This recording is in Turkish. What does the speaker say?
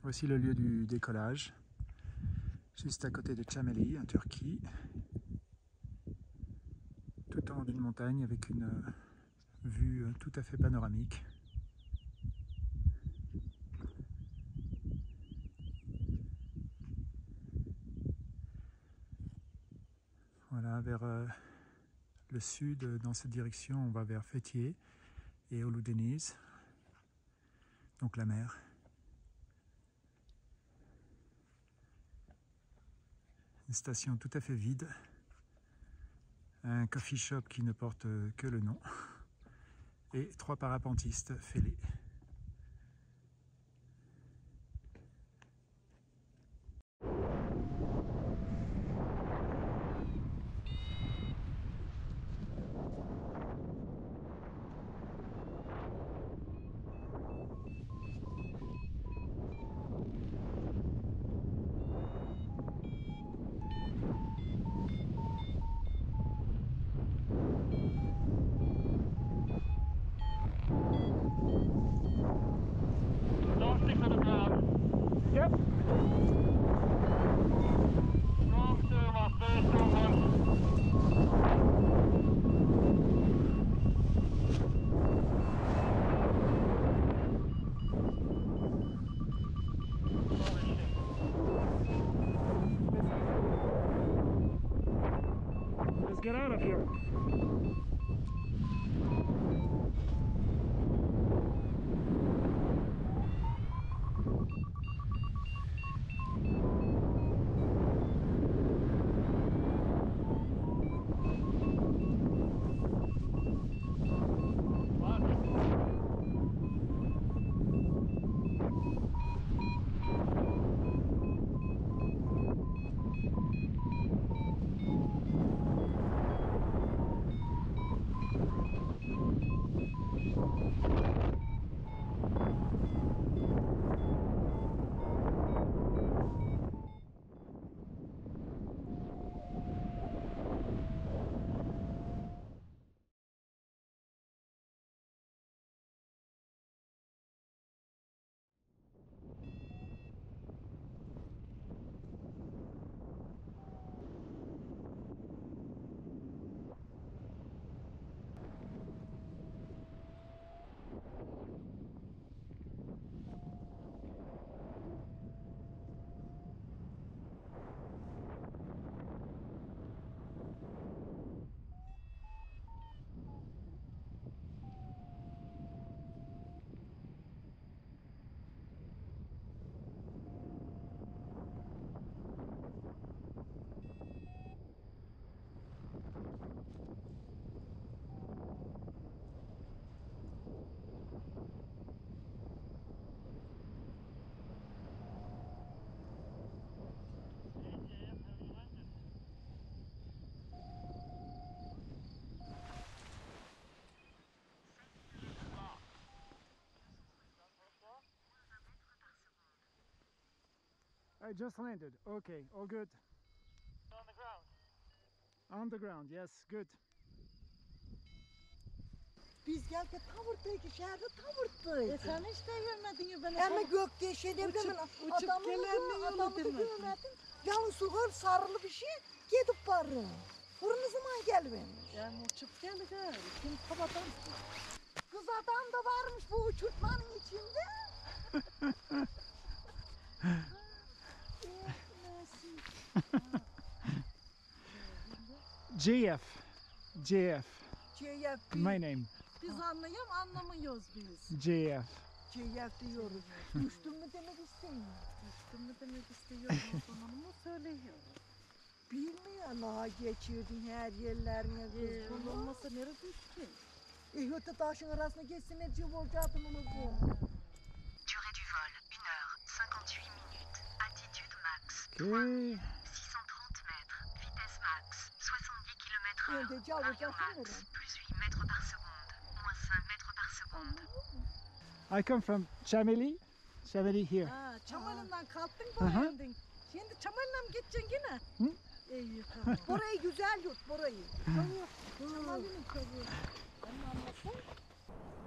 Voici le lieu du décollage, juste à côté de Çameli, en Turquie, tout en haut d'une montagne avec une vue tout à fait panoramique. Voilà, vers le sud, dans cette direction, on va vers Fethiye et Uludeniz, donc la mer. Une station tout à fait vide, un coffee shop qui ne porte que le nom, et 3 parapentistes fêlés. Yep. Let's get out of here. I just landed. Okay, all good. On the ground. On the ground, yes, good. Biz geldik Tavırt'taki şehirde Tavırt'taydı. Sen hiç de görmedin ya beni. Ama Gökdeşe'de uçup gelen adamı görmedin. Yalnız sular sarılı bir şey gidip varım. Burun zaman gelmemiş. Yani uçup geldi ha. Kim kapatan? Kız adam da varmış bu uçurtmanın içinde. JF. JF. CF. My name. Biz anlamıyoruz biz. JF. CF diyoruz. Düştün mü demek istemiyor. Düştüm mü demek istiyorum. Sonunu söylüyor. Bilmiyor la geçirdin her yerlerine kız bunu. Olmasa nerede düştü? Öte taşın arasına geçsin cıv olacaktım onu bu. Durée du vol, 1 heure, 58 minutes. Altitude max, Okay. 630 mètres. Vitesse max, 70 km/h. Önce cevap Variant olacaksın max, plus 8 mètres par seconde, moins 5 mètres par seconde. I come from Çameli. Çameli here. Ha, Çamalından kalktın Aha. boyandın. Şimdi Çamalına mı gideceksin yine? Hı? İyi tamam. Burayı güzel yurt burayı. Çamalını seviyorum. Ben anlatsam.